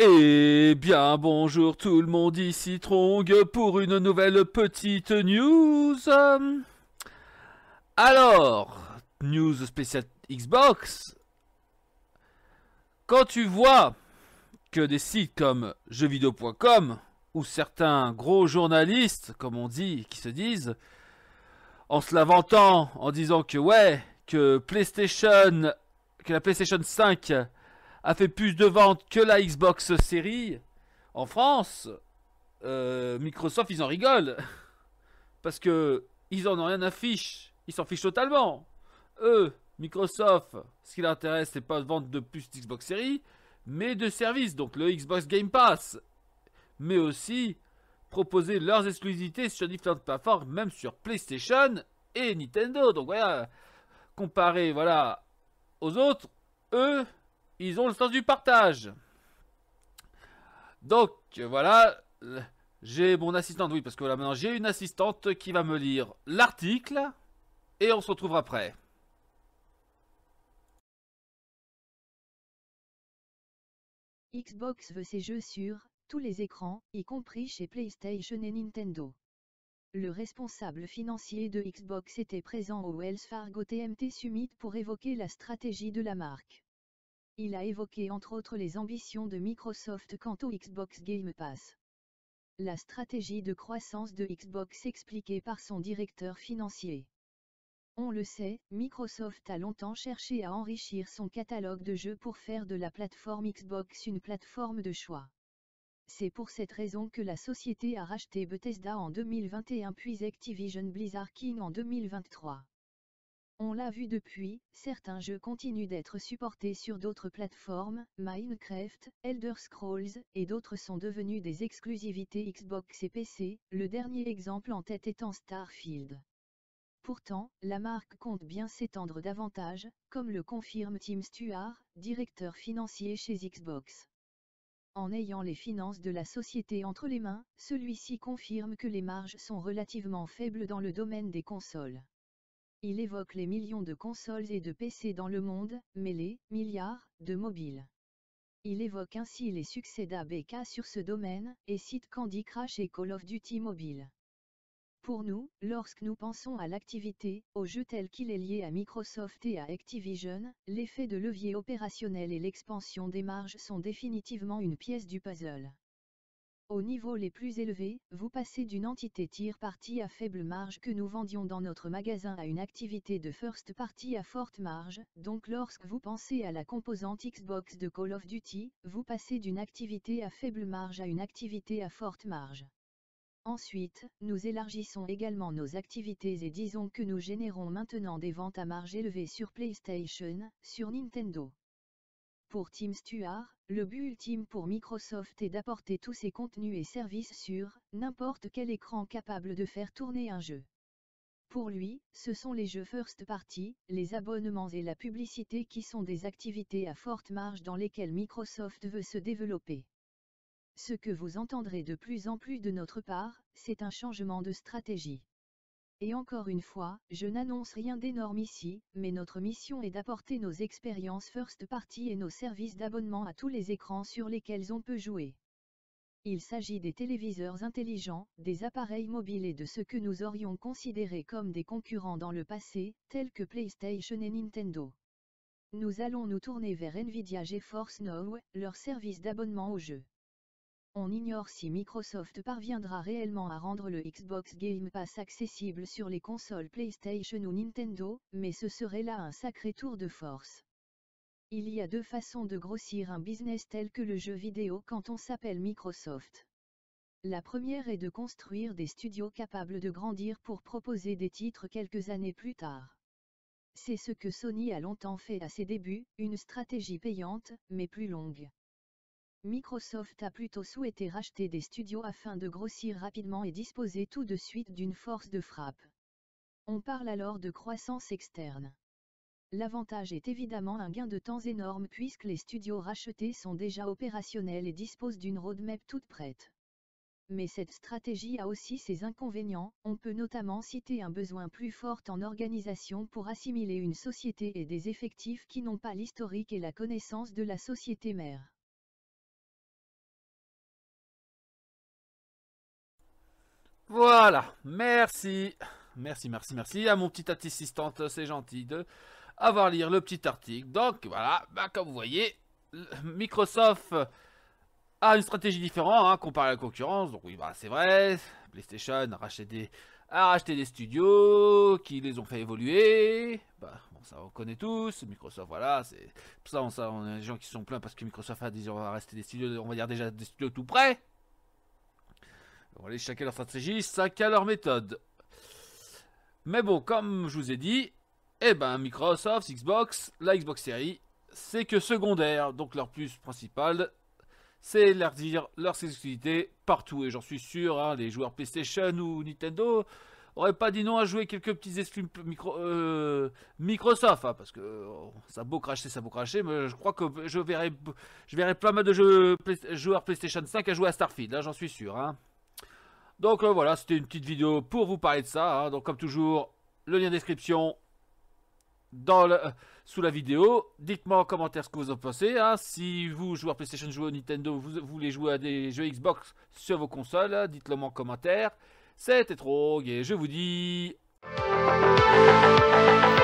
Eh bien, bonjour tout le monde, ici Trong pour une nouvelle petite news. Alors, news spéciale Xbox. Quand tu vois que des sites comme jeuxvideo.com ou certains gros journalistes, comme on dit, qui se disent, en se lamentant, en disant que ouais, que la PlayStation 5 a fait plus de ventes que la Xbox Series en France, Microsoft, ils en rigolent. Parce que ils en ont rien à fiche. Ils s'en fichent totalement. Eux, Microsoft, ce qui l'intéresse, c'est pas de vendre de plus d'Xbox Series, mais de services. Donc le Xbox Game Pass. Mais aussi proposer leurs exclusivités sur différentes plateformes, même sur PlayStation et Nintendo. Donc voilà, comparé voilà, aux autres, eux, ils ont le sens du partage. Donc voilà, j'ai mon assistante, oui, parce que voilà, maintenant j'ai une assistante qui va me lire l'article et on se retrouve après. Xbox veut ses jeux sur tous les écrans, y compris chez PlayStation et Nintendo. Le responsable financier de Xbox était présent au Wells Fargo TMT Summit pour évoquer la stratégie de la marque. Il a évoqué entre autres les ambitions de Microsoft quant au Xbox Game Pass. La stratégie de croissance de Xbox expliquée par son directeur financier. On le sait, Microsoft a longtemps cherché à enrichir son catalogue de jeux pour faire de la plateforme Xbox une plateforme de choix. C'est pour cette raison que la société a racheté Bethesda en 2021 puis Activision Blizzard King en 2023. On l'a vu depuis, certains jeux continuent d'être supportés sur d'autres plateformes, Minecraft, Elder Scrolls, et d'autres sont devenus des exclusivités Xbox et PC, le dernier exemple en tête étant Starfield. Pourtant, la marque compte bien s'étendre davantage, comme le confirme Tim Stuart, directeur financier chez Xbox. En ayant les finances de la société entre les mains, celui-ci confirme que les marges sont relativement faibles dans le domaine des consoles. Il évoque les millions de consoles et de PC dans le monde, mais les milliards de mobiles. Il évoque ainsi les succès d'ABK sur ce domaine, et cite Candy Crush et Call of Duty Mobile. Pour nous, lorsque nous pensons à l'activité, au jeu tel qu'il est lié à Microsoft et à Activision, l'effet de levier opérationnel et l'expansion des marges sont définitivement une pièce du puzzle. Au niveau les plus élevés, vous passez d'une entité tiers party à faible marge que nous vendions dans notre magasin à une activité de first party à forte marge, donc lorsque vous pensez à la composante Xbox de Call of Duty, vous passez d'une activité à faible marge à une activité à forte marge. Ensuite, nous élargissons également nos activités et disons que nous générons maintenant des ventes à marge élevée sur PlayStation, sur Nintendo. Pour Tim Stuart, le but ultime pour Microsoft est d'apporter tous ses contenus et services sur n'importe quel écran capable de faire tourner un jeu. Pour lui, ce sont les jeux first party, les abonnements et la publicité qui sont des activités à forte marge dans lesquelles Microsoft veut se développer. Ce que vous entendrez de plus en plus de notre part, c'est un changement de stratégie. Et encore une fois, je n'annonce rien d'énorme ici, mais notre mission est d'apporter nos expériences first party et nos services d'abonnement à tous les écrans sur lesquels on peut jouer. Il s'agit des téléviseurs intelligents, des appareils mobiles et de ce que nous aurions considéré comme des concurrents dans le passé, tels que PlayStation et Nintendo. Nous allons nous tourner vers Nvidia GeForce Now, leur service d'abonnement aux jeux. On ignore si Microsoft parviendra réellement à rendre le Xbox Game Pass accessible sur les consoles PlayStation ou Nintendo, mais ce serait là un sacré tour de force. Il y a deux façons de grossir un business tel que le jeu vidéo quand on s'appelle Microsoft. La première est de construire des studios capables de grandir pour proposer des titres quelques années plus tard. C'est ce que Sony a longtemps fait à ses débuts, une stratégie payante, mais plus longue. Microsoft a plutôt souhaité racheter des studios afin de grossir rapidement et disposer tout de suite d'une force de frappe. On parle alors de croissance externe. L'avantage est évidemment un gain de temps énorme puisque les studios rachetés sont déjà opérationnels et disposent d'une roadmap toute prête. Mais cette stratégie a aussi ses inconvénients, on peut notamment citer un besoin plus fort en organisation pour assimiler une société et des effectifs qui n'ont pas l'historique et la connaissance de la société mère. Voilà, merci. Merci à mon petit assistante, c'est gentil de avoir lire le petit article. Donc voilà, bah, comme vous voyez, Microsoft a une stratégie différente hein, comparé à la concurrence. Donc oui, bah, c'est vrai, PlayStation a racheté des studios qui les ont fait évoluer. Bah, bon, ça on connaît tous. Microsoft, voilà, c'est pour ça, on a des gens qui se sont plaints parce que Microsoft a dit on va rester des studios, on va dire déjà des studios tout près. Voilà, chacun leur stratégie, chacun leur méthode. Mais bon, comme je vous ai dit, eh ben Microsoft, Xbox, la Xbox Series, c'est que secondaire. Donc leur plus principal, c'est leur dire leurs exclusivités partout. Et j'en suis sûr, hein, les joueurs PlayStation ou Nintendo auraient pas dit non à jouer quelques petits exclus Microsoft, hein, parce que ça a beau cracher, mais je crois que je verrai plein mal de joueurs PlayStation 5 à jouer à Starfield, là j'en suis sûr. Hein. Donc voilà, c'était une petite vidéo pour vous parler de ça. Hein. Donc comme toujours, le lien description sous la vidéo. Dites-moi en commentaire ce que vous en pensez. Hein. Si vous, joueurs PlayStation, jouez au Nintendo, vous voulez jouer à des jeux Xbox sur vos consoles, dites-le moi en commentaire. C'était trop et je vous dis...